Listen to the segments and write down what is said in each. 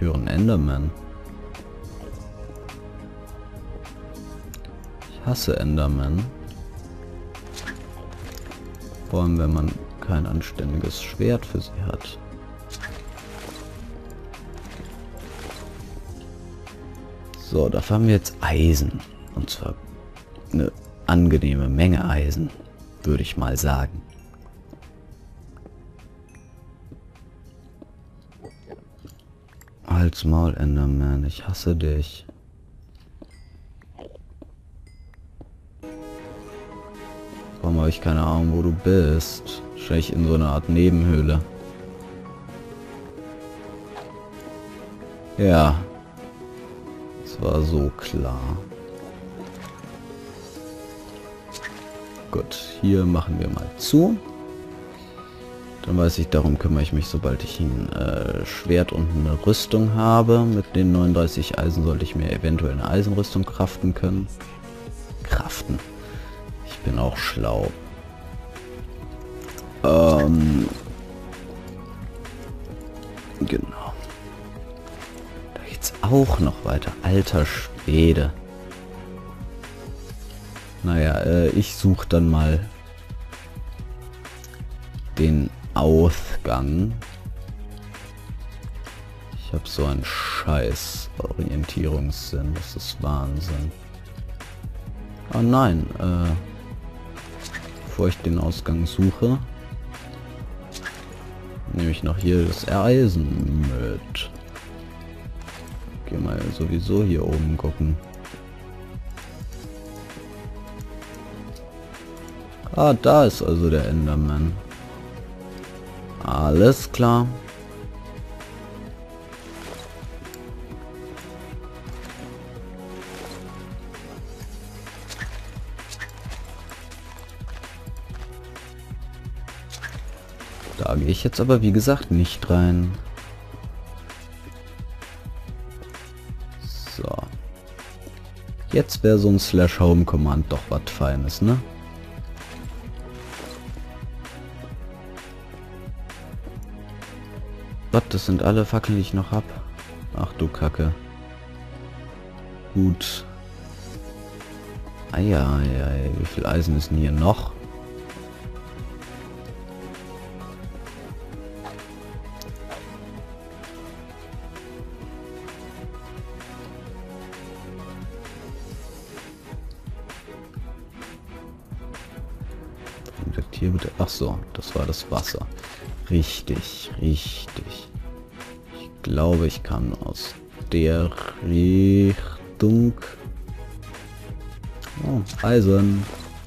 höre einen Enderman. Ich hasse Enderman. Vor allem, wenn man kein anständiges Schwert für sie hat. So, dafür haben wir jetzt Eisen. Und zwar eine angenehme Menge Eisen, würde ich mal sagen. Halt's Maul, Enderman, ich hasse dich. Warum habe ich keine Ahnung, wo du bist? Wahrscheinlich in so einer Art Nebenhöhle. Ja. Das war so klar. Gut, hier machen wir mal zu. Dann weiß ich, darum kümmere ich mich, sobald ich ein Schwert und eine Rüstung habe. Mit den 39 Eisen sollte ich mir eventuell eine Eisenrüstung craften können. Ich bin auch schlau. Genau. Da geht's auch noch weiter. Alter Schwede. Naja, ich suche dann mal den Ausgang. Ich habe so einen scheiß Orientierungssinn. Das ist Wahnsinn. Oh nein, bevor ich den Ausgang suche, nehme ich noch hier das Eisen mit. Geh mal sowieso hier oben gucken. Ah, da ist also der Enderman. Alles klar. Da gehe ich jetzt aber wie gesagt nicht rein. So. Jetzt wäre so ein /Home-Command doch was Feines, ne? Was, das sind alle Fackeln, die ich noch hab? Ach du Kacke. Gut. Eieiei, wie viel Eisen ist denn hier noch? Hier bitte. Ach so, das war das Wasser. Richtig. Ich glaube, ich kann aus der Richtung. Oh, Eisen.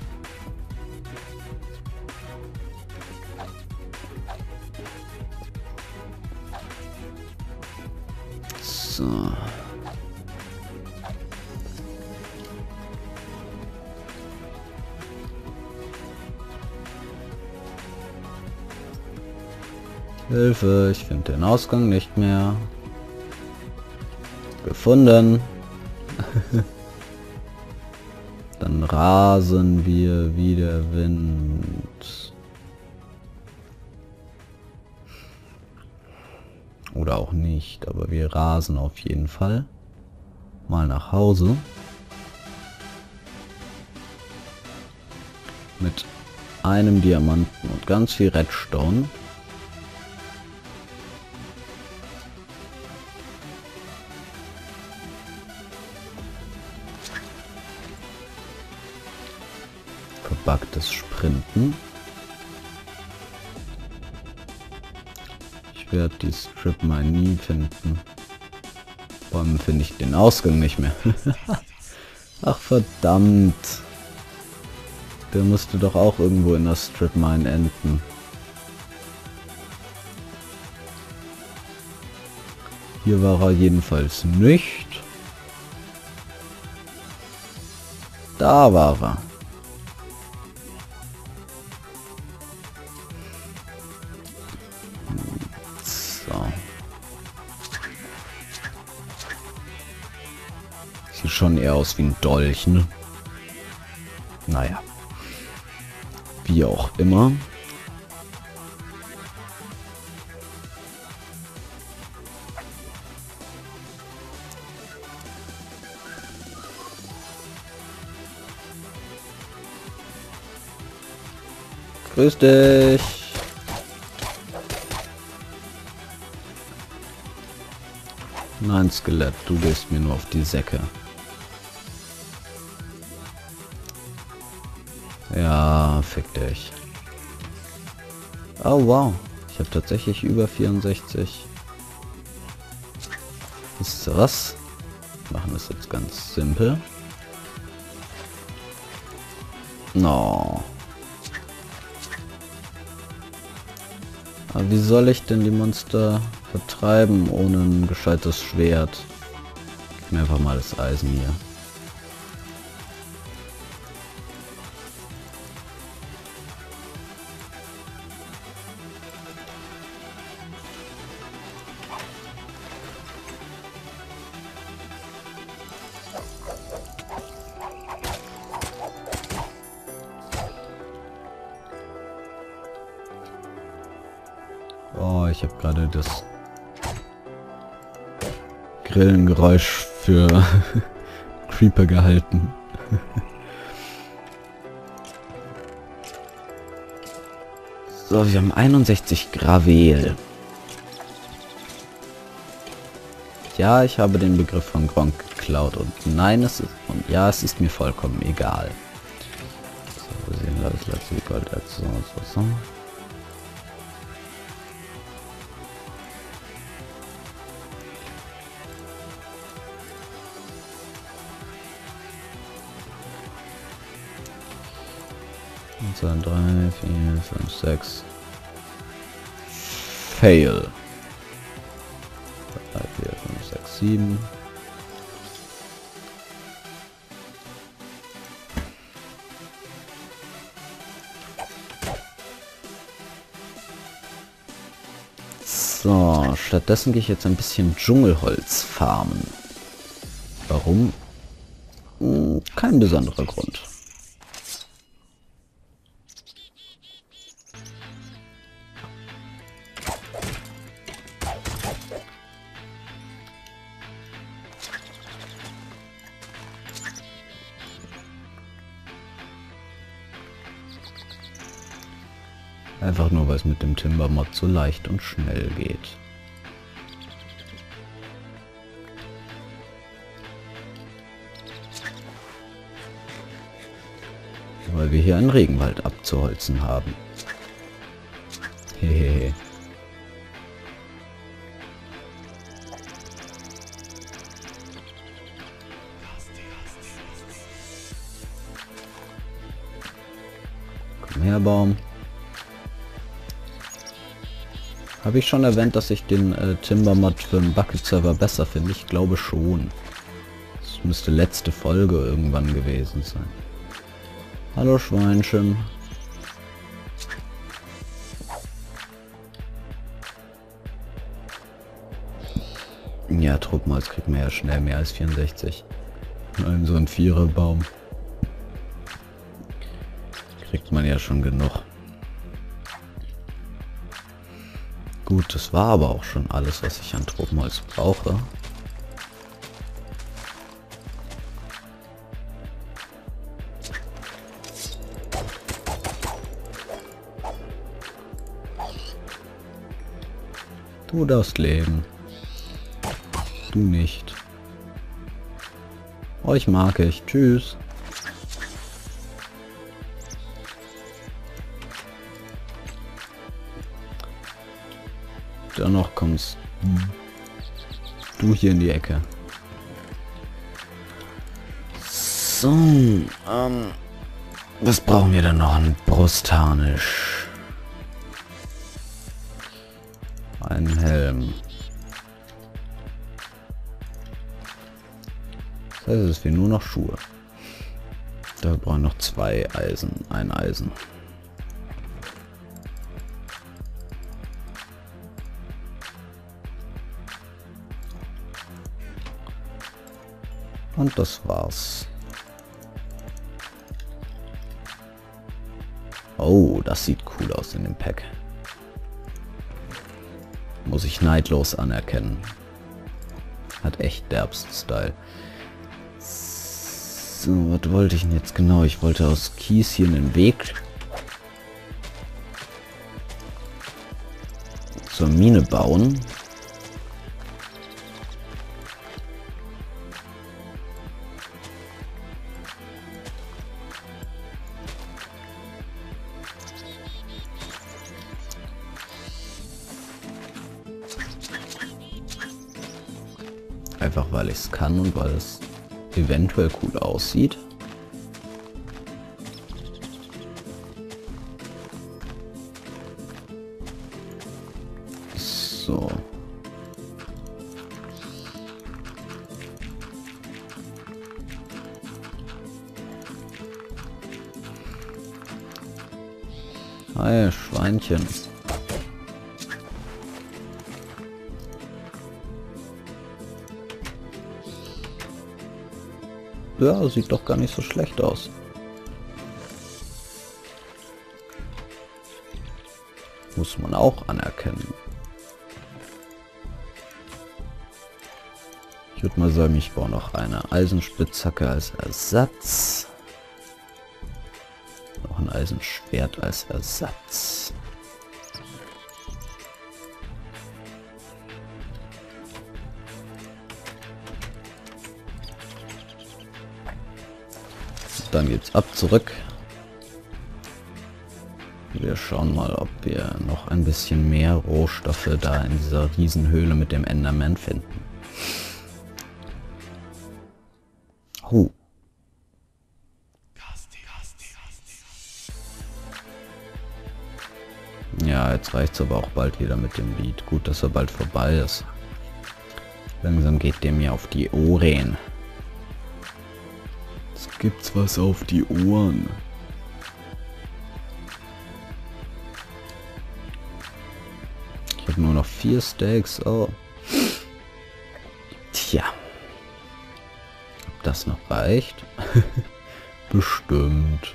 So. Hilfe, ich finde den Ausgang nicht mehr. Gefunden. Dann rasen wir wie der Wind. Oder auch nicht, aber wir rasen auf jeden Fall mal nach Hause. Mit einem Diamanten und ganz viel Redstone. Verbuggtes Sprinten. Ich werde die Strip mal nie finden. Vor allem finde ich den Ausgang nicht mehr. Ach verdammt. Der musste doch auch irgendwo in der Strip Mine enden. Hier war er jedenfalls nicht. Da war er. So. Sieht schon eher aus wie ein Dolch, ne? Naja. Wie auch immer. Grüß dich. Nein, Skelett, du gehst mir nur auf die Säcke. Ja, fick dich. Oh wow, ich habe tatsächlich über 64. Wisst ihr was? Wir machen das jetzt ganz simpel. No. Aber wie soll ich denn die Monster vertreiben ohne ein gescheites Schwert? Gib mir einfach mal das Eisen hier. Oh, ich habe gerade das Grillengeräusch für Creeper gehalten. So, wir haben 61 Gravel. Ja, ich habe den Begriff von Gronk geklaut und nein, es ist mir vollkommen egal. So, wir sehen das letzte Gold als so. Und 2, 3, 4, 5, 6. Fail. 3, 4, 5, 6, 7. So, stattdessen gehe ich jetzt ein bisschen Dschungelholz farmen. Warum? Kein besonderer Grund. Einfach nur, weil es mit dem Timber-Mod so leicht und schnell geht. Weil wir hier einen Regenwald abzuholzen haben. Hehehe. Komm her, Baum. Habe ich schon erwähnt, dass ich den Timber-Mod für den Bucket-Server besser finde? Ich glaube schon. Das müsste letzte Folge irgendwann gewesen sein. Hallo Schweinchen. Ja, Truppmalz kriegt man ja schnell mehr als 64. Nein, so ein Viererbaum. Kriegt man ja schon genug. Gut, das war aber auch schon alles, was ich an Tropenholz brauche. Du darfst leben. Du nicht. Euch mag ich. Tschüss. Dennoch kommst du hier in die Ecke. So, was brauchen wir denn noch? Ein Brustharnisch. Ein Helm. Das heißt, es fehlen nur noch Schuhe. Da brauchen wir noch 2 Eisen, ein Eisen. Und das war's. Oh, das sieht cool aus in dem Pack. Muss ich neidlos anerkennen. Hat echt derbsten Style. So, was wollte ich denn jetzt genau? Ich wollte aus Kies hier einen Weg zur Mine bauen. Einfach weil ich es kann und weil es eventuell cool aussieht. So. Hi, Schweinchen. Ja, sieht doch gar nicht so schlecht aus. Muss man auch anerkennen. Ich würde mal sagen, ich baue noch eine Eisenspitzhacke als Ersatz. Noch ein Eisenschwert als Ersatz. Dann geht's ab zurück. Wir schauen mal, ob wir noch ein bisschen mehr Rohstoffe da in dieser Riesenhöhle mit dem Enderman finden. Oh. Ja, jetzt reicht's aber auch bald wieder mit dem Lied. Gut, dass er bald vorbei ist. Langsam geht dem ja auf die Ohren. Jetzt gibt's was auf die Ohren. Ich habe nur noch 4 Steaks. Oh. Tja. Ob das noch reicht? Bestimmt.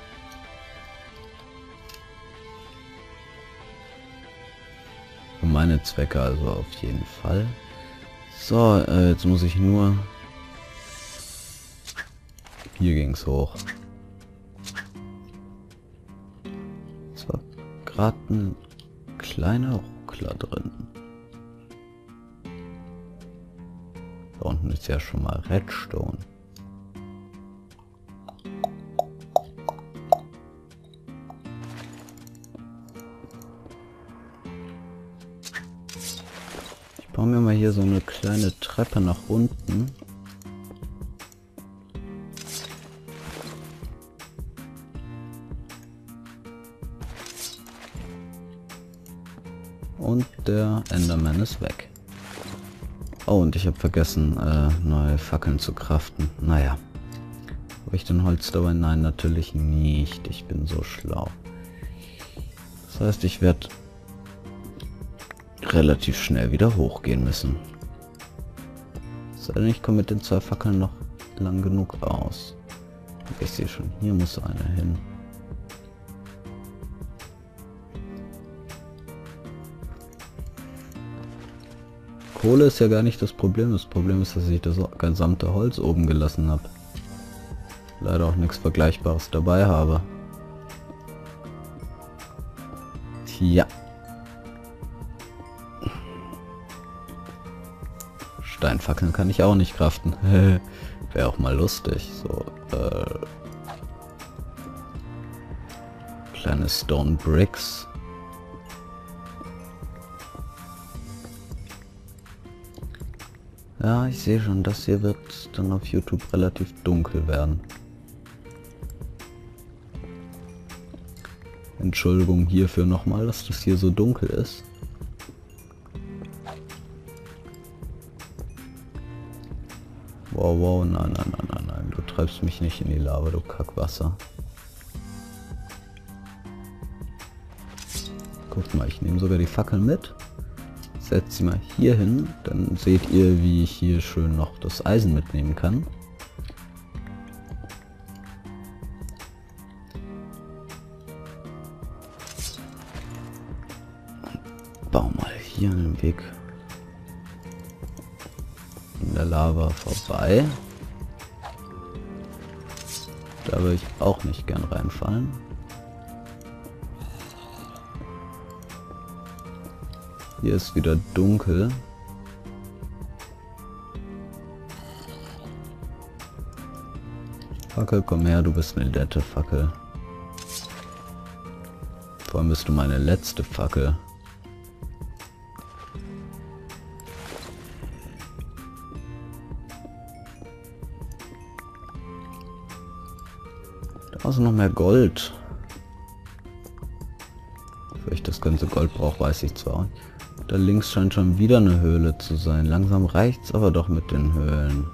Für meine Zwecke also auf jeden Fall. So, jetzt muss ich nur... Hier ging's hoch. Es war gerade ein kleiner Ruckler drin. Da unten ist ja schon mal Redstone. Ich baue mir mal hier so eine kleine Treppe nach unten. Und der Enderman ist weg. Oh, und ich habe vergessen, neue Fackeln zu craften. Naja. Habe ich denn Holz dabei? Nein, natürlich nicht. Ich bin so schlau. Das heißt, ich werde relativ schnell wieder hochgehen müssen. Sei denn, ich komme mit den 2 Fackeln noch lang genug aus. Ich sehe schon, hier muss eine hin. Kohle ist ja gar nicht das Problem. Das Problem ist, dass ich das gesamte Holz oben gelassen habe. Leider auch nichts Vergleichbares dabei habe. Tja. Steinfackeln kann ich auch nicht craften. Wäre auch mal lustig. So, kleine Stone Bricks. Ja, ich sehe schon, das hier wird dann auf YouTube relativ dunkel werden. Entschuldigung hierfür nochmal, dass das hier so dunkel ist. Wow, wow, nein, nein, nein, nein, nein, du treibst mich nicht in die Lava, du Kackwasser. Guckt mal, ich nehme sogar die Fackeln mit. Setzt sie mal hier hin, dann seht ihr, wie ich hier schön noch das Eisen mitnehmen kann. Bau mal hier einen Weg in der Lava vorbei. Da würde ich auch nicht gern reinfallen. Hier ist wieder dunkel. Fackel, komm her, du bist eine nette Fackel. Vor allem bist du meine letzte Fackel. Da ist noch mehr Gold. Ob ich das ganze Gold brauche, weiß ich zwar auch nicht. Da links scheint schon wieder eine Höhle zu sein. Langsam reicht's aber doch mit den Höhlen.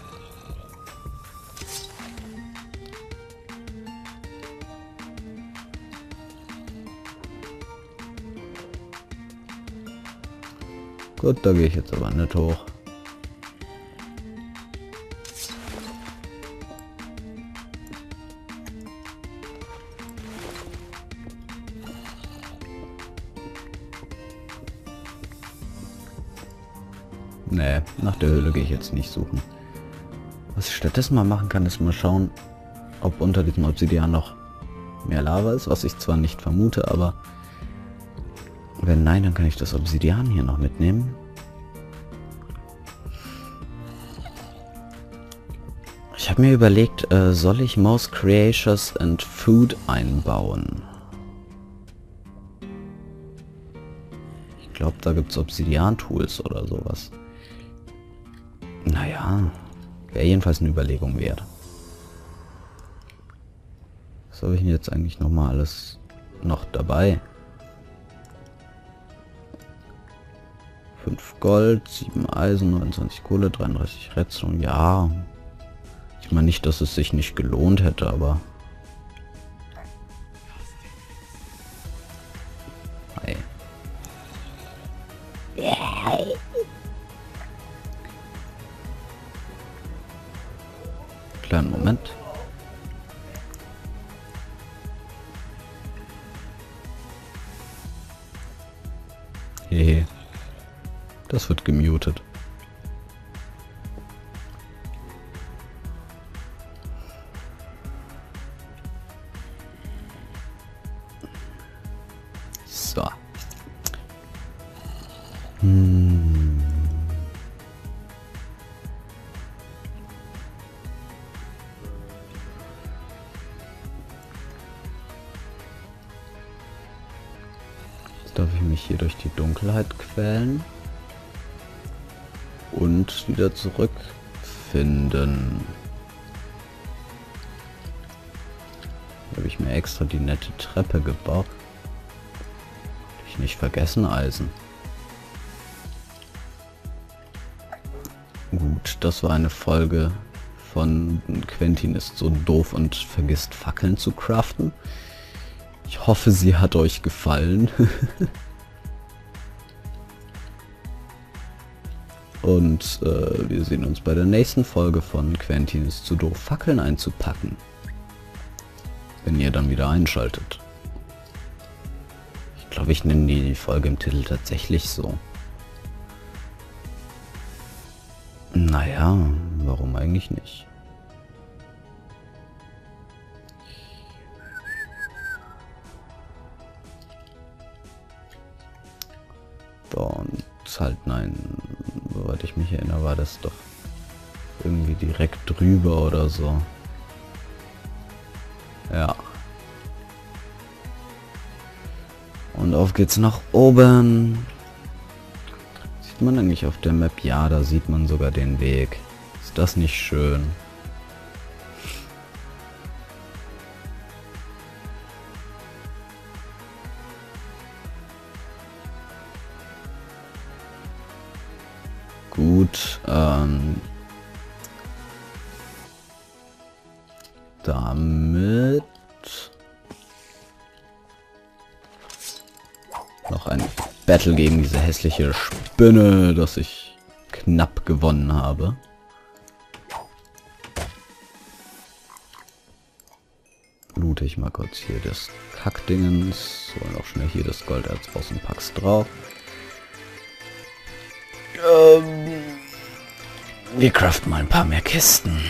Gut, da gehe ich jetzt aber nicht hoch. Nee, nach der Höhle gehe ich jetzt nicht suchen. Was ich stattdessen mal machen kann, ist mal schauen, ob unter diesem Obsidian noch mehr Lava ist, was ich zwar nicht vermute, aber wenn nein, dann kann ich das Obsidian hier noch mitnehmen. Ich habe mir überlegt, soll ich Most Creatures and Food einbauen? Ich glaube, da gibt es Obsidian-Tools oder sowas. Naja, wäre jedenfalls eine Überlegung wert. Was habe ich denn jetzt eigentlich nochmal alles noch dabei? 5 Gold, 7 Eisen, 29 Kohle, 33 Redstone. Ja, ich meine nicht, dass es sich nicht gelohnt hätte, aber... Hey. Kleinen Moment. Hehe. Das wird gemutet. So. Jetzt darf ich mich hier durch die Dunkelheit quälen. Und wieder zurückfinden. Hier habe ich mir extra die nette Treppe gebaut. Hab ich nicht vergessen, Eisen. Gut, das war eine Folge von Quentin ist so doof und vergisst Fackeln zu craften. Ich hoffe, sie hat euch gefallen. Und wir sehen uns bei der nächsten Folge von Quentin ist zu doof, Fackeln einzupacken. Wenn ihr dann wieder einschaltet. Ich glaube, ich nenne die Folge im Titel tatsächlich so. Naja, warum eigentlich nicht? So, und halt nein, soweit ich mich erinnere, war das doch irgendwie direkt drüber oder so. Ja. Und auf geht's nach oben. Sieht man eigentlich auf der Map? Ja, da sieht man sogar den Weg. Ist das nicht schön? Gut, damit noch ein Battle gegen diese hässliche Spinne, das ich knapp gewonnen habe. Loote ich mal kurz hier das Kackdingens, hol auch schnell hier das Golderz raus und pack's drauf. Wir craften mal ein paar mehr Kisten.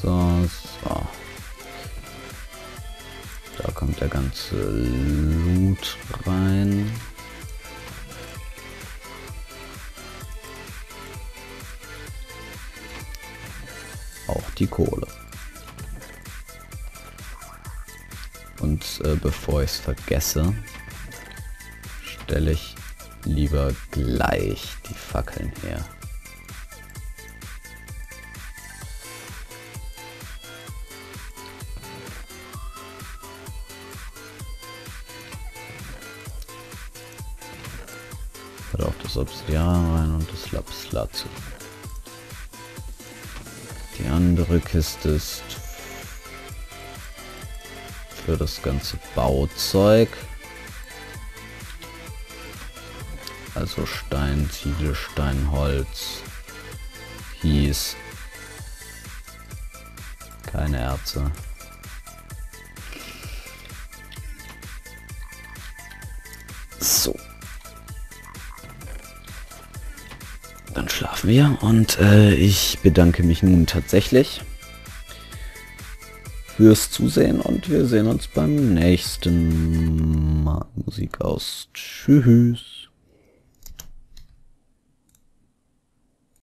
So, so. Da kommt der ganze Loot rein. Auch die Kohle. Und bevor ich es vergesse, stelle ich lieber gleich die Fackeln her. Hat auch das Obsidian rein und das Lapislazuli. Die andere Kiste ist für das ganze Bauzeug. Also Stein, Ziegelstein, Holz, Kies. Keine Erze. So. Dann schlafen wir und ich bedanke mich nun tatsächlich fürs Zusehen und wir sehen uns beim nächsten Mal. Musik aus. Tschüss.